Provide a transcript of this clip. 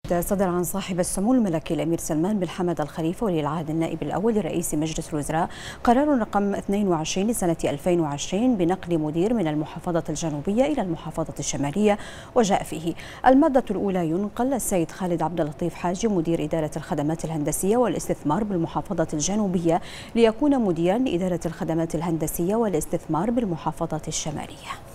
صدر عن صاحب السمو الملكي الأمير سلمان بن حمد الخليفة ولي العهد النائب الأول لرئيس مجلس الوزراء قرار رقم 22 لسنة 2020 بنقل مدير من المحافظة الجنوبية إلى المحافظة الشمالية. وجاء فيه المادة الأولى ينقل السيد خالد عبد اللطيف حاجي مدير إدارة الخدمات الهندسية والاستثمار بالمحافظة الجنوبية ليكون مديرا لإدارة الخدمات الهندسية والاستثمار بالمحافظة الشمالية.